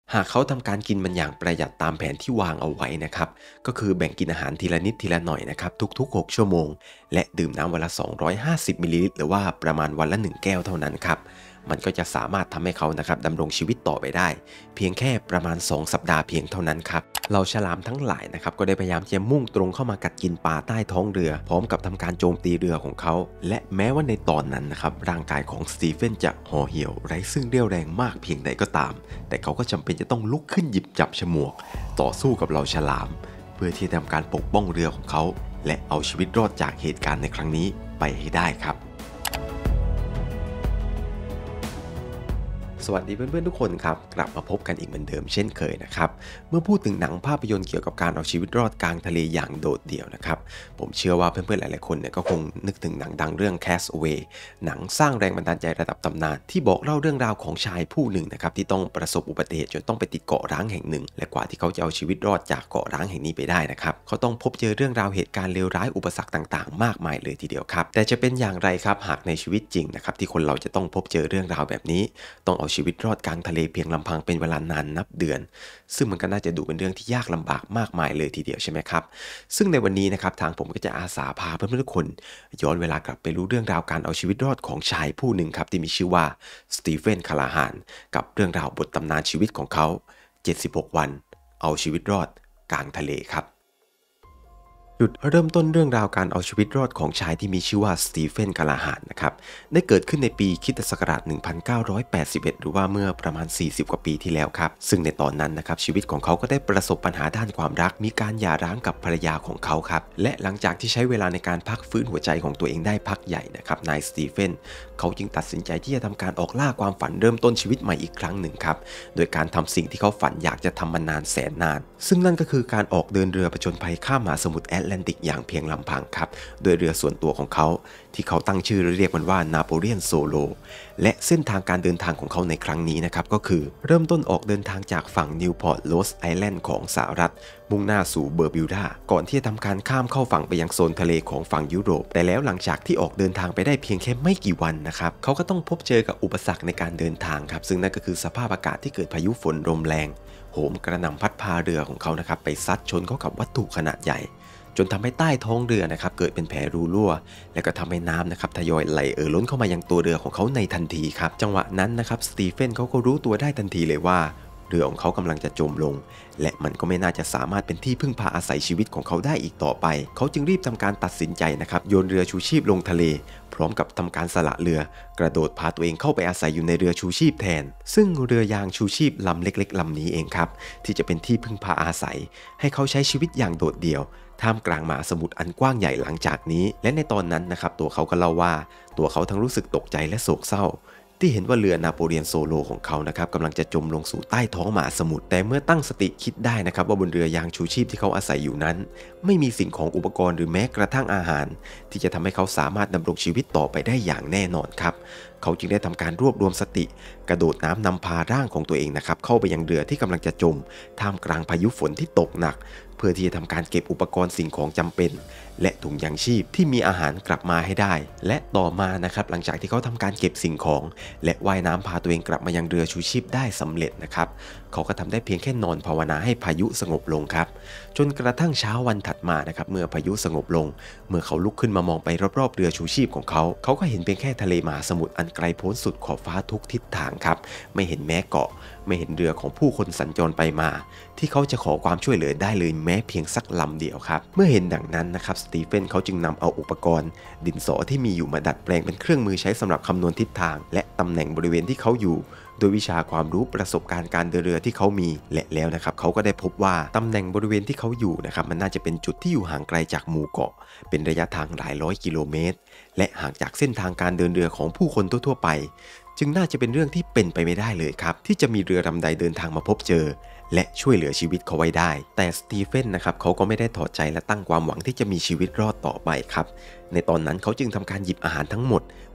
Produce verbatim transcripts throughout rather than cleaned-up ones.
หากเขาทำการกินมันอย่างประหยัดตามแผนที่วางเอาไว้นะครับก็คือแบ่งกินอาหารทีละนิดทีละหน่อยนะครับทุกๆหกชั่วโมงและดื่มน้ำวันละสองร้อยห้าสิบมิลลิลิตรหรือว่าประมาณวันละหนึ่งแก้วเท่านั้นครับมันก็จะสามารถทำให้เขานะครับดำรงชีวิตต่อไปได้เพียงแค่ประมาณสองสัปดาห์เพียงเท่านั้นครับเราฉลามทั้งหลายนะครับก็ได้พยายามจะมุ่งตรงเข้ามากัดกินปลาใต้ท้องเรือพร้อมกับทำการโจมตีเรือของเขาและแม้ว่าในตอนนั้นนะครับร่างกายของสตีเฟนจะห่อเหี่ยวไร้ซึ่งเรี่ยวแรงมากเพียงใดก็ตามแต่เขาก็จำเป็นจะต้องลุกขึ้นหยิบจับฉมวกต่อสู้กับเราฉลามเพื่อที่จะทำการปกป้องเรือของเขาและเอาชีวิตรอดจากเหตุการณ์ในครั้งนี้ไปให้ได้ครับสวัสดีเพื่อนๆทุกคนครับกลับมาพบกันอีกเหมือนเดิมเช่นเคยนะครับเมื่อพูดถึงหนังภาพยนตร์เกี่ยวกับการเอาชีวิตรอดกลางทะเลอย่างโดดเดี่ยวนะครับผมเชื่อว่าเพื่อนๆหลายๆคนเนี่ยก็คงนึกถึงหนังดังเรื่อง Castaway หนังสร้างแรงบันดาลใจระดับตำนานที่บอกเล่าเรื่องราวของชายผู้หนึ่งนะครับที่ต้องประสบอุบัติเหตุจนต้องไปติดเกาะร้างแห่งหนึ่งและกว่าที่เขาจะเอาชีวิตรอดจากเกาะร้างแห่งนี้ไปได้นะครับเขาต้องพบเจอเรื่องราวเหตุการณ์เลวร้ายอุปสรรคต่างๆมากมายเลยทีเดียวครับแต่จะเป็นอย่างไรครับหากในชีวิตจริงนะครับที่คนเราจะต้องพบเจอเรื่องราวแบบนี้ต้องเอาชีวิตรอดกลางทะเลเพียงลำพังเป็นเวลานานนับเดือนซึ่งมันก็น่าจะดูเป็นเรื่องที่ยากลำบากมากมายเลยทีเดียวใช่ไหมครับซึ่งในวันนี้นะครับทางผมก็จะอาสาพาเพื่อนๆทุกคนย้อนเวลากลับไปรู้เรื่องราวการเอาชีวิตรอดของชายผู้หนึ่งครับที่มีชื่อว่าสตีเฟนคาลาฮานกับเรื่องราวบทตำนานชีวิตของเขาเจ็ดสิบหกวันเอาชีวิตรอดกลางทะเลครับจุดเริ่มต้นเรื่องราวการเอาชีวิตรอดของชายที่มีชื่อว่าสตีเฟนคาลาฮานนะครับได้เกิดขึ้นในปีคริสตศักราชหนึ่งพันเก้าร้อยแปดสิบเอ็ดหรือว่าเมื่อประมาณสี่สิบกว่าปีที่แล้วครับซึ่งในตอนนั้นนะครับชีวิตของเขาก็ได้ประสบปัญหาด้านความรักมีการหย่าร้างกับภรรยาของเขาครับและหลังจากที่ใช้เวลาในการพักฟื้นหัวใจของตัวเองได้พักใหญ่นะครับนายสตีเฟนเขาจึงตัดสินใจที่จะทำการออกล่าความฝันเริ่มต้นชีวิตใหม่อีกครั้งหนึ่งครับโดยการทำสิ่งที่เขาฝันอยากจะทำมานานแสนนานซึ่งนั่นก็คือการออกเดินเรือผจญภัยข้ามมหาสมุทรแอตแลนติกอย่างเพียงลำพังครับโดยเรือส่วนตัวของเขาที่เขาตั้งชื่อเรียกมันว่านาโปเลียนโซโลและเส้นทางการเดินทางของเขาในครั้งนี้นะครับก็คือเริ่มต้นออกเดินทางจากฝั่งนิวพอร์ตโรสไอแลนด์ของสหรัฐมุ่งหน้าสู่เบอร์บิวดาก่อนที่จะทำการข้ามเข้าฝั่งไปยังโซนทะเลของฝั่งยุโรปแต่แล้วหลังจากที่ออกเดินทางไปได้เพียงแค่ไม่กี่วันนะครับเขาก็ต้องพบเจอกับอุปสรรคในการเดินทางครับซึ่งนั่นก็คือสภาพอากาศที่เกิดพายุฝนลมแรงโหมกระหน่ำพัดพาเรือของเขานะครับไปซัดชนเข้ากับวัตถุขนาดใหญ่จนทำให้ใต้ท้องเรือนะครับเกิดเป็นแผลรูรั่วและก็ทำให้น้ำนะครับทยอยไหลเอ่อล้นเข้ามายังตัวเรือของเขาในทันทีครับจังหวะนั้นนะครับสตีเฟนเขาก็รู้ตัวได้ทันทีเลยว่าเรือของเขากำลังจะจมลงและมันก็ไม่น่าจะสามารถเป็นที่พึ่งพาอาศัยชีวิตของเขาได้อีกต่อไปเขาจึงรีบทำการตัดสินใจนะครับโยนเรือชูชีพลงทะเลพร้อมกับทำการสละเรือกระโดดพาตัวเองเข้าไปอาศัยอยู่ในเรือชูชีพแทนซึ่งเรือยางชูชีพลำเล็กๆลำนี้เองครับที่จะเป็นที่พึ่งพาอาศัยให้เขาใช้ชีวิตอย่างโดดเดี่ยวท่ามกลางมหาสมุทรอันกว้างใหญ่หลังจากนี้และในตอนนั้นนะครับตัวเขาก็เล่าว่าตัวเขาทั้งรู้สึกตกใจและโศกเศร้าที่เห็นว่าเรือนาโปเลียนโซโลของเขานะครับกำลังจะจมลงสู่ใต้ท้องมหาสมุทรแต่เมื่อตั้งสติคิดได้นะครับว่าบนเรือยางชูชีพที่เขาอาศัยอยู่นั้นไม่มีสิ่งของอุปกรณ์หรือแม้กระทั่งอาหารที่จะทำให้เขาสามารถดำรงชีวิตต่อไปได้อย่างแน่นอนครับเขาจึงได้ทำการรวบรวมสติกระโดดน้ำนำพาร่างของตัวเองนะครับเข้าไปยังเรือที่กำลังจะจมท่ามกลางพายุฝนที่ตกหนักเพื่อที่จะทำการเก็บอุปกรณ์สิ่งของจำเป็นและถุงยางชีพที่มีอาหารกลับมาให้ได้และต่อมานะครับหลังจากที่เขาทำการเก็บสิ่งของและว่ายน้ำพาตัวเองกลับมายังเรือชูชีพได้สำเร็จนะครับเขาก็ทำได้เพียงแค่นอนภาวนาให้พายุสงบลงครับจนกระทั่งเช้าวันถัดมานะครับเมื่อพายุสงบลงเมื่อเขาลุกขึ้นมามองไปรอบๆเรือชูชีพของเขาเขาก็เห็นเพียงแค่ทะเลมหาสมุทรอันไกลโพ้นสุดขอบฟ้าทุกทิศทางครับไม่เห็นแม้เกาะไม่เห็นเรือของผู้คนสัญจรไปมาที่เขาจะขอความช่วยเหลือได้เลยแม้เพียงสักลำเดียวครับเมื่อเห็นดังนั้นนะครับสตีเฟนเขาจึงนำเอาอุปกรณ์ดินสอที่มีอยู่มาดัดแปลงเป็นเครื่องมือใช้สำหรับคำนวณทิศทางและตำแหน่งบริเวณที่เขาอยู่โดยวิชาความรู้ประสบการณ์การเดินเรือที่เขามีและแล้วนะครับเขาก็ได้พบว่าตำแหน่งบริเวณที่เขาอยู่นะครับมันน่าจะเป็นจุดที่อยู่ห่างไกลจากหมู่เกาะเป็นระยะทางหลายร้อยกิโลเมตรและห่างจากเส้นทางการเดินเรือของผู้คนทั่วๆไปจึงน่าจะเป็นเรื่องที่เป็นไปไม่ได้เลยครับที่จะมีเรือลำใดเดินทางมาพบเจอและช่วยเหลือชีวิตเขาไว้ได้แต่สตีเฟนนะครับเขาก็ไม่ได้ถอดใจและตั้งความหวังที่จะมีชีวิตรอดต่อไปครับในตอนนั้นเขาจึงทำการหยิบอาหารทั้งหมด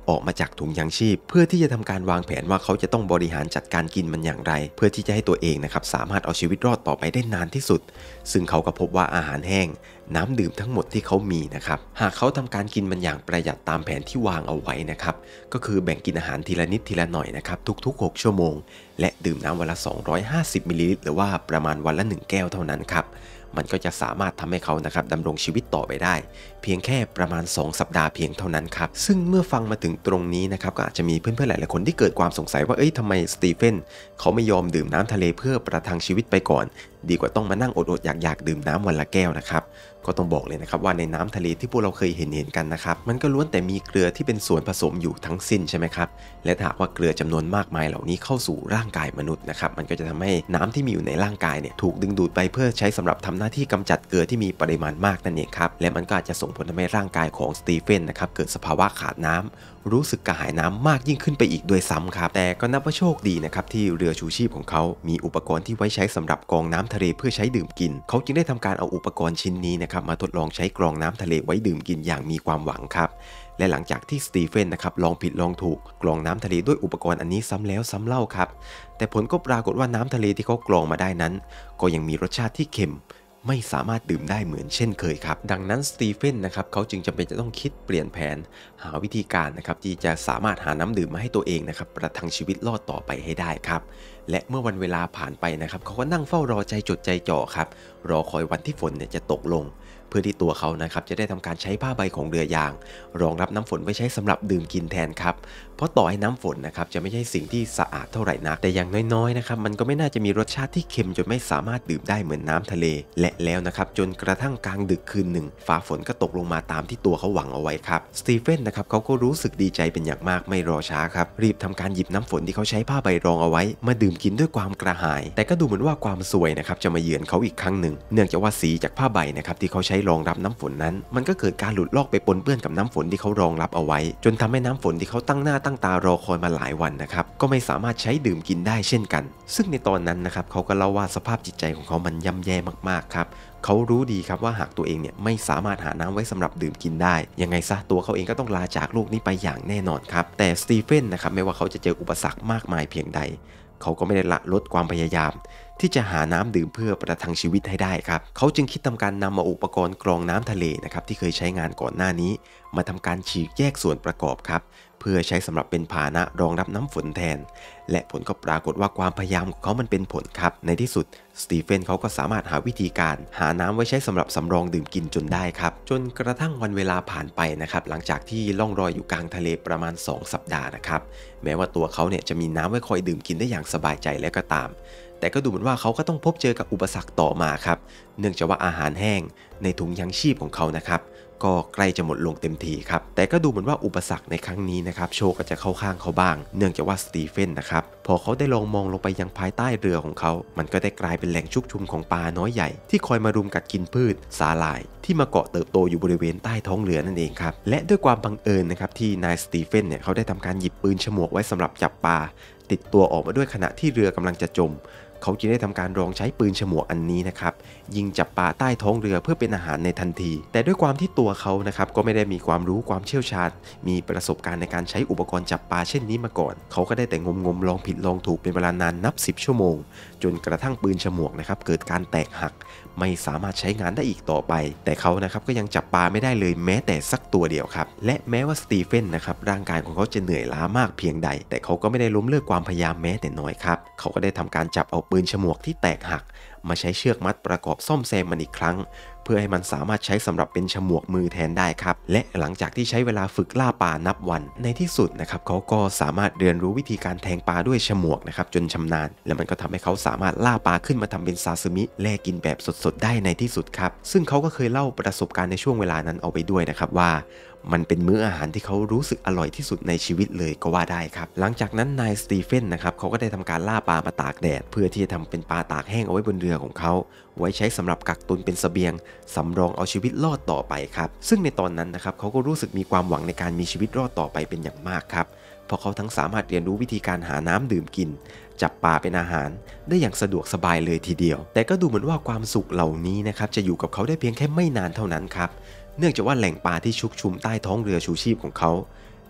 ออกมาจากถุงยางชีพเพื่อที่จะทำการวางแผนว่าเขาจะต้องบริหารจัดการกินมันอย่างไรเพื่อที่จะให้ตัวเองนะครับสามารถเอาชีวิตรอดต่อไปได้นานที่สุดซึ่งเขาก็พบว่าอาหารแห้งน้ำดื่มทั้งหมดที่เขามีนะครับหากเขาทำการกินมันอย่างประหยัดตามแผนที่วางเอาไว้นะครับก็คือแบ่งกินอาหารทีละนิดทีละหน่อยนะครับทุกๆหกชั่วโมงและดื่มน้ำวันละสองร้อยห้าสิบมิลลิลิตรหรือว่าประมาณวันละหนึ่งแก้วเท่านั้นครับมันก็จะสามารถทำให้เขานะครับดำรงชีวิตต่อไปได้เพียงแค่ประมาณสองสัปดาห์เพียงเท่านั้นครับซึ่งเมื่อฟังมาถึงตรงนี้นะครับก็อาจจะมีเพื่อนๆหลายๆคนที่เกิดความสงสัยว่าเอ้ยทำไมสตีเฟนเขาไม่ยอมดื่มน้ำทะเลเพื่อประทังชีวิตไปก่อนดีกว่าต้องมานั่งอดๆอยากๆดื่มน้ำวันละแก้วนะครับก็ต้องบอกเลยนะครับว่าในน้ำทะเลที่พวกเราเคยเห็นเห็นกันนะครับมันก็ล้วนแต่มีเกลือที่เป็นส่วนผสมอยู่ทั้งสิ้นใช่ไหมครับและหากว่าเกลือจำนวนมากมายเหล่านี้เข้าสู่ร่างกายมนุษย์นะครับมันก็จะทำให้น้ำที่มีอยู่ในร่างกายเนี่ยถูกดึงดูดไปเพื่อใช้สำหรับทำหน้าที่กำจัดเกลือที่มีปริมาณมากนั่นเองครับและมันก็อาจจะส่งผลทำให้ร่างกายของสตีเฟนนะครับเกิดสภาวะขาดน้ำรู้สึกกระหายน้ำมากยิ่งขึ้นไปอีกด้วยซ้ำครับแต่ก็นับว่าโชคดีนะครับที่เรือชูชีพของเขามีอุปกรณ์ที่ไว้ใช้สำหรับกรองน้ำทะเลเพื่อใช้ดื่มกินเขาจึงได้ทำการเอาอุปกรณ์ชิ้นนี้นะครับมาทดลองใช้กรองน้ำทะเลไว้ดื่มกินอย่างมีความหวังครับและหลังจากที่สตีเฟนนะครับลองผิดลองถูกกรองน้ำทะเลด้วยอุปกรณ์อันนี้ซ้ำแล้วซ้ำเล่าครับแต่ผลก็ปรากฏว่าน้ำทะเลที่เขากรองมาได้นั้นก็ยังมีรสชาติที่เค็มไม่สามารถดื่มได้เหมือนเช่นเคยครับดังนั้นสตีเฟนนะครับเขาจึงจำเป็นจะต้องคิดเปลี่ยนแผนหาวิธีการนะครับที่จะสามารถหาน้ำดื่มมาให้ตัวเองนะครับประทังชีวิตรอดต่อไปให้ได้ครับและเมื่อวันเวลาผ่านไปนะครับเขาก็นั่งเฝ้ารอใจจดใจจ่อครับรอคอยวันที่ฝนเนี่ยจะตกลงเพื่อที่ตัวเขานะครับจะได้ทำการใช้ผ้าใบของเรือยางรองรับน้ำฝนไว้ใช้สำหรับดื่มกินแทนครับเพราะต่อให้น้ำฝนนะครับจะไม่ใช่สิ่งที่สะอาดเท่าไหร่นักแต่อย่างน้อยๆนะครับมันก็ไม่น่าจะมีรสชาติที่เค็มจนไม่สามารถดื่มได้เหมือนน้ำทะเลและแล้วนะครับจนกระทั่งกลางดึกคืนหนึ่งฟ้าฝนก็ตกลงมาตามที่ตัวเขาหวังเอาไว้ครับสตีเฟนนะครับเขาก็รู้สึกดีใจเป็นอย่างมากไม่รอช้าครับรีบทำการหยิบน้ำฝนที่เขาใช้ผ้าใบรองเอาไว้มาดื่มกินด้วยความกระหายแต่ก็ดูเหมือนว่าความซวยนะครับจะมาเยือนเขาอีกครั้งหนึ่งเนื่องจากว่าสีจากผ้าใบนะครับที่เขาใช้รองรับน้ำฝนนั้นมันก็เกิดการหลุดลอกไปปนเปื้อนกับน้ำฝนที่เขารองรับเอาไว้จนทำให้น้ำฝนที่เขาตั้งหน้าตั้งตารอคอยมาหลายวันนะครับก็ไม่สามารถใช้ดื่มกินได้เช่นกันซึ่งในตอนนั้นนะครับเขาก็เล่าว่าสภาพจิตใจของเขามันย่ำแย่มากๆครับเขารู้ดีครับว่าหากตัวเองเนี่ยไม่สามารถหาน้ำไว้สำหรับดื่มกินได้ยังไงซะตัวเขาเองก็ต้องลาจากโลกนี้ไปอย่างแน่นอนครับแต่สตีเฟนนะครับไม่ว่าเขาจะเจออุปสรรคมากมายเพียงใดเขาก็ไม่ได้ละลดความพยายามที่จะหาน้ำดื่มเพื่อประทังชีวิตให้ได้ครับเขาจึงคิดทำการนำมาอุปกรณ์กรองน้ำทะเลนะครับที่เคยใช้งานก่อนหน้านี้มาทำการฉีกแยกส่วนประกอบครับเพื่อใช้สำหรับเป็นพาหนะรองรับน้ำฝนแทนและผลก็ปรากฏว่าความพยายามของเขามันเป็นผลครับในที่สุดสตีเฟนเขาก็สามารถหาวิธีการหาน้ำไว้ใช้สำหรับสำรองดื่มกินจนได้ครับจนกระทั่งวันเวลาผ่านไปนะครับหลังจากที่ล่องลอยอยู่กลางทะเลประมาณสองสัปดาห์นะครับแม้ว่าตัวเขาเนี่ยจะมีน้ำไว้คอยดื่มกินได้อย่างสบายใจแล้วก็ตามแต่ก็ดูเหมือนว่าเขาก็ต้องพบเจอกับอุปสรรคต่อมาครับเนื่องจากว่าอาหารแห้งในถุงยังชีพของเขานะครับก็ใกล้จะหมดลงเต็มทีครับแต่ก็ดูเหมือนว่าอุปสรรคในครั้งนี้นะครับโชคก็จะเข้าข้างเขาบ้างเนื่องจากว่าสตีเฟนนะครับพอเขาได้ลองมองลงไปยังภายใต้เรือของเขามันก็ได้กลายเป็นแหล่งชุกชุมของปลาน้อยใหญ่ที่คอยมารุมกัดกินพืชสาหร่ายที่มาเกาะเติบโตอยู่บริเวณใต้ท้องเรือนั่นเองครับและด้วยความบังเอิญนะครับที่นายสตีเฟนเนี่ยเขาได้ทำการหยิบปืนฉมวกไว้สำหรับจับปลาติดตัวออกมาด้วยขณะที่เรือกำลังจะจมเขาจึงได้ทำการลองใช้ปืนฉมวกอันนี้นะครับยิงจับปลาใต้ท้องเรือเพื่อเป็นอาหารในทันทีแต่ด้วยความที่ตัวเขานะครับก็ไม่ได้มีความรู้ความเชี่ยวชาญมีประสบการณ์ในการใช้อุปกรณ์จับปลาเช่นนี้มาก่อนเขาก็ได้แต่งมๆลองผิดลองถูกเป็นเวลานานนับสิบชั่วโมงจนกระทั่งปืนฉมวกนะครับเกิดการแตกหักไม่สามารถใช้งานได้อีกต่อไปแต่เขานะครับก็ยังจับปลาไม่ได้เลยแม้แต่สักตัวเดียวครับและแม้ว่าสตีเฟนนะครับร่างกายของเขาจะเหนื่อยล้ามากเพียงใดแต่เขาก็ไม่ได้ล้มเลิกความพยายามแม้แต่น้อยครับเขาก็ได้ทำการจับเอาปืนฉมวกที่แตกหักมาใช้เชือกมัดประกอบซ่อมแซมมันอีกครั้งเพื่อให้มันสามารถใช้สำหรับเป็นฉมวกมือแทนได้ครับและหลังจากที่ใช้เวลาฝึกล่าปลานับวันในที่สุดนะครับเขาก็สามารถเรียนรู้วิธีการแทงปลาด้วยฉมวกนะครับจนชำนาญและมันก็ทำให้เขาสามารถล่าปลาขึ้นมาทำเป็นซาซิมิแลกกินแบบสดๆได้ในที่สุดครับซึ่งเขาก็เคยเล่าประสบการณ์ในช่วงเวลานั้นเอาไปด้วยนะครับว่ามันเป็นมื้ออาหารที่เขารู้สึกอร่อยที่สุดในชีวิตเลยก็ว่าได้ครับหลังจากนั้นนายสตีเฟนนะครับเขาก็ได้ทำการล่าปลามาตากแดดเพื่อที่จะทำเป็นปลาตากแห้งเอาไว้บนเรือของเขาไว้ใช้สำหรับกักตุนเป็นเสบียงสำรองเอาชีวิตรอดต่อไปครับซึ่งในตอนนั้นนะครับเขาก็รู้สึกมีความหวังในการมีชีวิตรอดต่อไปเป็นอย่างมากครับเพราะเขาทั้งสามารถเรียนรู้วิธีการหาน้ำดื่มกินจับปลาเป็นอาหารได้อย่างสะดวกสบายเลยทีเดียวแต่ก็ดูเหมือนว่าความสุขเหล่านี้นะครับจะอยู่กับเขาได้เพียงแค่ไม่นานเท่านั้นครับเนื่องจากว่าแหล่งปลาที่ชุกชุมใต้ท้องเรือชูชีพของเขา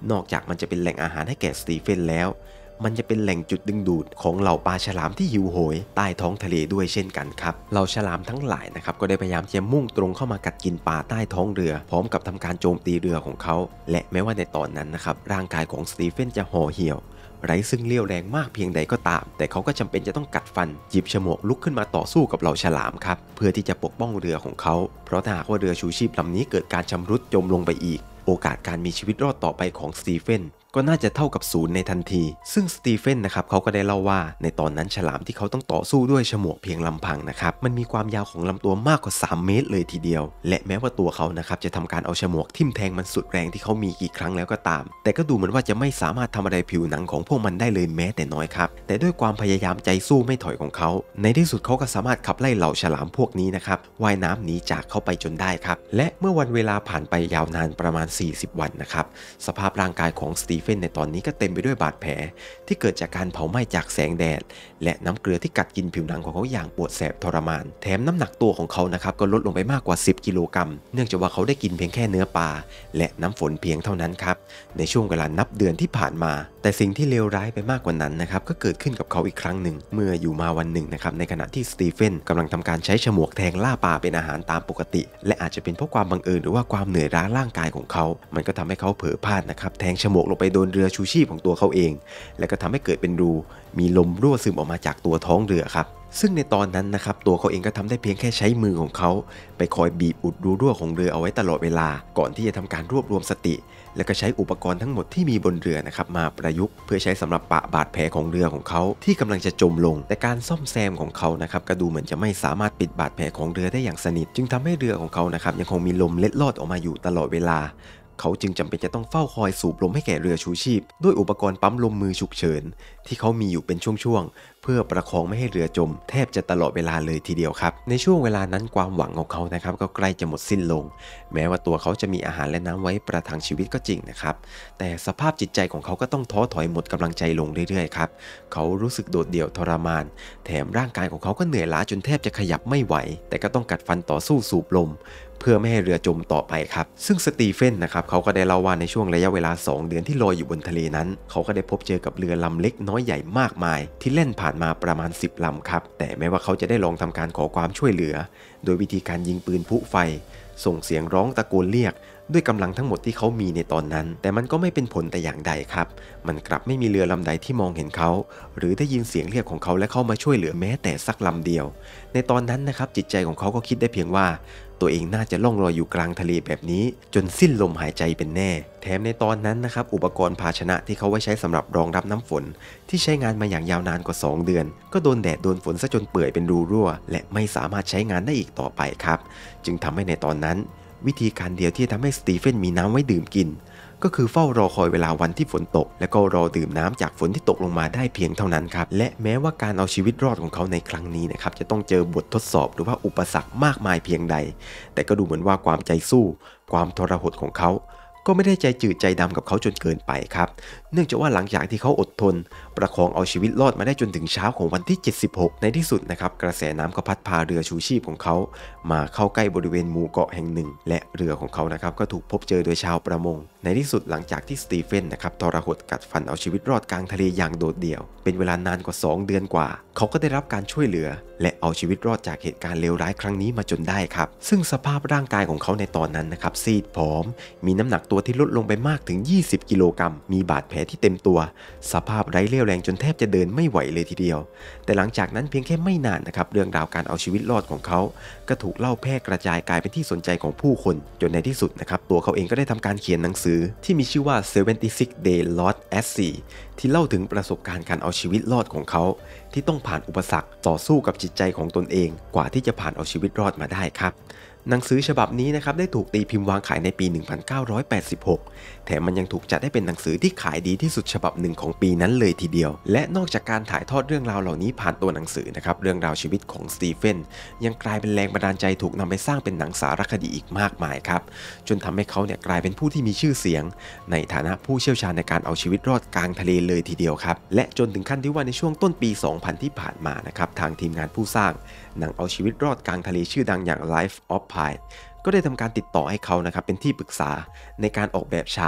นอกจากมันจะเป็นแหล่งอาหารให้แก่สตีเฟนแล้วมันจะเป็นแหล่งจุดดึงดูดของเหล่าปลาฉลามที่หิวโหยใต้ท้องทะเลด้วยเช่นกันครับเหล่าฉลามทั้งหลายนะครับก็ได้พยายามจะมุ่งตรงเข้ามากัดกินปลาใต้ท้องเรือพร้อมกับทำการโจมตีเรือของเขาและแม้ว่าในตอนนั้นนะครับร่างกายของสตีเฟนจะห่อเหี่ยวไร้ซึ่งเลี้ยวแรงมากเพียงใดก็ตามแต่เขาก็จำเป็นจะต้องกัดฟันหยิบฉมวกลุกขึ้นมาต่อสู้กับเหล่าฉลามครับเพื่อที่จะปกป้องเรือของเขาเพราะถ้าหากว่าเรือชูชีพลำนี้เกิดการชำรุดจมลงไปอีกโอกาสการมีชีวิตรอดต่อไปของสตีเฟนก็น่าจะเท่ากับศูนย์ในทันทีซึ่งสตีเฟนนะครับเขาก็ได้เล่าว่าในตอนนั้นฉลามที่เขาต้องต่อสู้ด้วยฉมวกเพียงลำพังนะครับมันมีความยาวของลำตัวมากกว่าสามเมตรเลยทีเดียวและแม้ว่าตัวเขานะครับจะทำการเอาฉมวกทิ่มแทงมันสุดแรงที่เขามีกี่ครั้งแล้วก็ตามแต่ก็ดูเหมือนว่าจะไม่สามารถทำอะไรผิวหนังของพวกมันได้เลยแม้แต่น้อยครับแต่ด้วยความพยายามใจสู้ไม่ถอยของเขาในที่สุดเขาก็สามารถขับไล่เหล่าฉลามพวกนี้นะครับว่ายน้ำหนีจากเขาไปจนได้ครับและเมื่อวันเวลาผ่านไปยาวนานประมาณสี่สิบวันนะครับสภาพร่างกายของสตีเฟนในตอนนี้ก็เต็มไปด้วยบาดแผลที่เกิดจากการเผาไหม้จากแสงแดดและน้ำเกลือที่กัดกินผิวหนังของเขาอย่างปวดแสบทรมานแถมน้ำหนักตัวของเขานะครับก็ลดลงไปมากกว่าสิบกิโลกรัมเนื่องจากว่าเขาได้กินเพียงแค่เนื้อปลาและน้ำฝนเพียงเท่านั้นครับในช่วงเวลานับเดือนที่ผ่านมาแต่สิ่งที่เลวร้ายไปมากกว่านั้นนะครับก็เกิดขึ้นกับเขาอีกครั้งหนึ่งเมื่ออยู่มาวันหนึ่งนะครับในขณะที่สตีเฟนกำลังทำการใช้ฉมวกแทงล่าปลาเป็นอาหารตามปกติและอาจจะเป็นเพราะความบังเอิญหรือว่าความเหนื่อยล้าร่างกายของเขามันก็ทำให้เขาเผลอพลาดนะครับแทงฉมวกลงไปโดนเรือชูชีพของตัวเขาเองและก็ทำให้เกิดเป็นรูมีลมรั่วซึมออกมาจากตัวท้องเรือครับซึ่งในตอนนั้นนะครับตัวเขาเองก็ทำได้เพียงแค่ใช้มือของเขาไปคอยบีบอุดรูรั่วของเรือเอาไว้ตลอดเวลาก่อนที่จะทำการรวบรวมสติและก็ใช้อุปกรณ์ทั้งหมดที่มีบนเรือนะครับมาประยุกต์เพื่อใช้สำหรับปะบาดแผลของเรือของเขาที่กำลังจะจมลงแต่การซ่อมแซมของเขานะครับก็ดูเหมือนจะไม่สามารถปิดบาดแผลของเรือได้อย่างสนิทจึงทำให้เรือของเขานะครับยังคงมีลมเล็ดลอดออกมาอยู่ตลอดเวลาเขาจึงจำเป็นจะต้องเฝ้าคอยสูบลมให้แก่เรือชูชีพด้วยอุปกรณ์ปั๊มลมมือฉุกเฉินที่เขามีอยู่เป็นช่วงๆเพื่อประคองไม่ให้เรือจมแทบจะตลอดเวลาเลยทีเดียวครับในช่วงเวลานั้นความหวังของเขานะครับก็ใกล้จะหมดสิ้นลงแม้ว่าตัวเขาจะมีอาหารและน้ำไว้ประทังชีวิตก็จริงนะครับแต่สภาพจิตใจของเขาก็ต้องท้อถอยหมดกำลังใจลงเรื่อยๆครับเขารู้สึกโดดเดี่ยวทรมานแถมร่างกายของเขาก็เหนื่อยล้าจนแทบจะขยับไม่ไหวแต่ก็ต้องกัดฟันต่อสู้สูบลมเพื่อไม่ให้เรือจมต่อไปครับซึ่งสตีเฟนนะครับเขาก็ได้เล่าว่าในช่วงระยะเวลาสองเดือนที่ลอยอยู่บนทะเลนั้นเขาก็ได้พบเจอกับเรือลำเล็กน้อยใหญ่มากมายที่แล่นผ่านมาประมาณสิบลำครับแต่แม้ว่าเขาจะได้ลองทำการขอความช่วยเหลือโดยวิธีการยิงปืนพลุไฟส่งเสียงร้องตะโกนเรียกด้วยกำลังทั้งหมดที่เขามีในตอนนั้นแต่มันก็ไม่เป็นผลแต่อย่างใดครับมันกลับไม่มีเรือลำใดที่มองเห็นเขาหรือได้ยินเสียงเรียกของเขาและเข้ามาช่วยเหลือแม้แต่สักลำเดียวในตอนนั้นนะครับจิตใจของเขาก็คิดได้เพียงว่าตัวเองน่าจะล่องลอยอยู่กลางทะเลแบบนี้จนสิ้นลมหายใจเป็นแน่แถมในตอนนั้นนะครับอุปกรณ์ภาชนะที่เขาไว้ใช้สำหรับรองรับน้ำฝนที่ใช้งานมาอย่างยาวนานกว่าสองเดือนก็โดนแดดโดนฝนซะจนเปื่อยเป็นรูรั่วและไม่สามารถใช้งานได้อีกต่อไปครับจึงทำให้ในตอนนั้นวิธีการเดียวที่ทำให้สตีเฟนมีน้ำไว้ดื่มกินก็คือเฝ้ารอคอยเวลาวันที่ฝนตกและก็รอดื่มน้ำจากฝนที่ตกลงมาได้เพียงเท่านั้นครับและแม้ว่าการเอาชีวิตรอดของเขาในครั้งนี้นะครับจะต้องเจอบททดสอบหรือว่าอุปสรรคมากมายเพียงใดแต่ก็ดูเหมือนว่าความใจสู้ความทรหดของเขาก็ไม่ได้ใจจืดใจดำกับเขาจนเกินไปครับเนื่องจากว่าหลังจากที่เขาอดทนประคองเอาชีวิตรอดมาได้จนถึงเช้าของวันที่เจ็ดสิบหกในที่สุดนะครับกระแสน้ำก็พัดพาเรือชูชีพของเขามาเข้าใกล้บริเวณหมู่เกาะแห่งหนึ่งและเรือของเขานะครับก็ถูกพบเจอโดยชาวประมงในที่สุดหลังจากที่สตีเฟนนะครับทรหดกัดฟันเอาชีวิตรอดกลางทะเลอย่างโดดเดี่ยวเป็นเวลานานกว่าสองเดือนกว่าเขาก็ได้รับการช่วยเหลือและเอาชีวิตรอดจากเหตุการณ์เลวร้ายครั้งนี้มาจนได้ครับซึ่งสภาพร่างกายของเขาในตอนนั้นนะครับซีดผอมมีน้ำหนักตัวที่ลดลงไปมากถึงยี่สิบกิโลกรัมมีบาดแผลที่เต็มตัวสภาพไร้เรี่ยวแรงจนแทบจะเดินไม่ไหวเลยทีเดียวแต่หลังจากนั้นเพียงแค่ไม่นานนะครับเรื่องราวการเอาชีวิตรอดของเขาก็ถูกเล่าแพร่กระจายกลายเป็นที่สนใจของผู้คนจนในที่สุดนะครับตัวเขาเองก็ได้ทำการเขียนหนังสือที่มีชื่อว่า seventy-six day lost at sea ที่เล่าถึงประสบการณ์การเอาชีวิตรอดของเขาที่ต้องผ่านอุปสรรคต่อสู้กับจิตใจของตนเองกว่าที่จะผ่านเอาชีวิตรอดมาได้ครับหนังสือฉบับนี้นะครับได้ถูกตีพิมพ์วางขายในปี หนึ่งพันเก้าร้อยแปดสิบหก แถมมันยังถูกจัดให้เป็นหนังสือที่ขายดีที่สุดฉบับหนึ่งของปีนั้นเลยทีเดียวและนอกจากการถ่ายทอดเรื่องราวเหล่านี้ผ่านตัวหนังสือนะครับเรื่องราวชีวิตของสตีเฟนยังกลายเป็นแรงบันดาลใจถูกนำไปสร้างเป็นหนังสารคดีอีกมากมายครับจนทำให้เขาเนี่ยกลายเป็นผู้ที่มีชื่อเสียงในฐานะผู้เชี่ยวชาญในการเอาชีวิตรอดกลางทะเลเลยทีเดียวครับและจนถึงขั้นที่ว่าในช่วงต้นปี สองพัน ที่ผ่านมานะครับทางทีมงานผู้สร้างหนังเอาชีวิตรอดกลางทะเลชื่อดังอย่าง Life of Pi ก็ได้ทำการติดต่อให้เขานะครับเป็นที่ปรึกษาในการออกแบบฉาก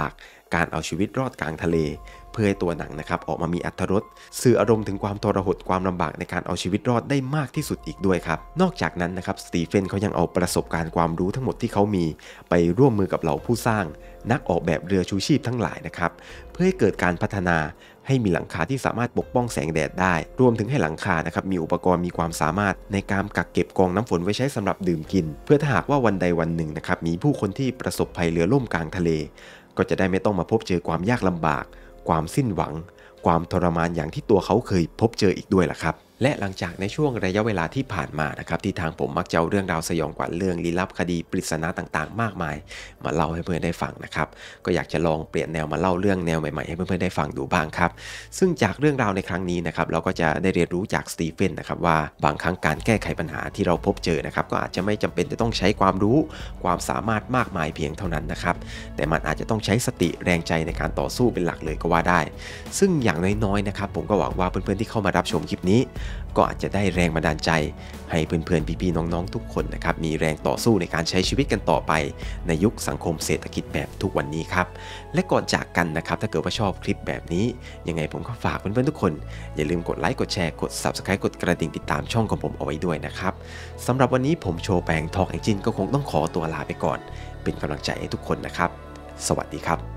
การเอาชีวิตรอดกลางทะเลเพื่อให้ตัวหนังนะครับออกมามีอรรถรสสื่ออารมณ์ถึงความทรหดความลำบากในการเอาชีวิตรอดได้มากที่สุดอีกด้วยครับนอกจากนั้นนะครับสตีเฟนเขายังเอาประสบการณ์ความรู้ทั้งหมดที่เขามีไปร่วมมือกับเหล่าผู้สร้างนักออกแบบเรือชูชีพทั้งหลายนะครับเพื่อให้เกิดการพัฒนาให้มีหลังคาที่สามารถปกป้องแสงแดดได้รวมถึงให้หลังคานะครับมีอุปกรณ์มีความสามารถในการกักเก็บกองน้ำฝนไว้ใช้สำหรับดื่มกินเพื่อถ้าหากว่าวันใดวันหนึ่งนะครับมีผู้คนที่ประสบภัยเรือล่มกลางทะเลก็จะได้ไม่ต้องมาพบเจอความยากลำบากความสิ้นหวังความทรมานอย่างที่ตัวเขาเคยพบเจออีกด้วยล่ะครับและหลังจากในช่วงระยะเวลาที่ผ่านมานะครับที่ทางผมมักจะเอาเรื่องราวสยองขวัญเรื่องลี้ลับคดีปริศนาต่างๆมากมายมาเล่าให้เพื่อนได้ฟังนะครับก็อยากจะลองเปลี่ยนแนวมาเล่าเรื่องแนวใหม่ๆให้เพื่อนๆได้ฟังดูบ้างครับซึ่งจากเรื่องราวในครั้งนี้นะครับเราก็จะได้เรียนรู้จากสตีเฟนนะครับว่าบางครั้งการแก้ไขปัญหาที่เราพบเจอนะครับก็อาจจะไม่จำเป็นจะต้องใช้ความรู้ความสามารถมากมายเพียงเท่านั้นนะครับแต่มันอาจจะต้องใช้สติแรงใจในการต่อสู้เป็นหลักเลยก็ว่าได้ซึ่งอย่างน้อยๆนะครับผมก็หวังว่าเพื่อนๆที่เข้ามารับชมคลิปนี้ก็อาจจะได้แรงบันดาลใจให้เพื่อนๆพี่ๆน้องๆทุกคนนะครับมีแรงต่อสู้ในการใช้ชีวิตกันต่อไปในยุคสังคมเศรษฐกิจแบบทุกวันนี้ครับและก่อนจากกันนะครับถ้าเกิดว่าชอบคลิปแบบนี้ยังไงผมก็ฝากเพื่อนๆทุกคนอย่าลืมกดไลค์กดแชร์กด ซับสไครบ์ กดกระดิ่งติดตามช่องของผมเอาไว้ด้วยนะครับสำหรับวันนี้ผมโชว์แปงทอล์กแองจินก็คงต้องขอตัวลาไปก่อนเป็นกำลังใจให้ทุกคนนะครับสวัสดีครับ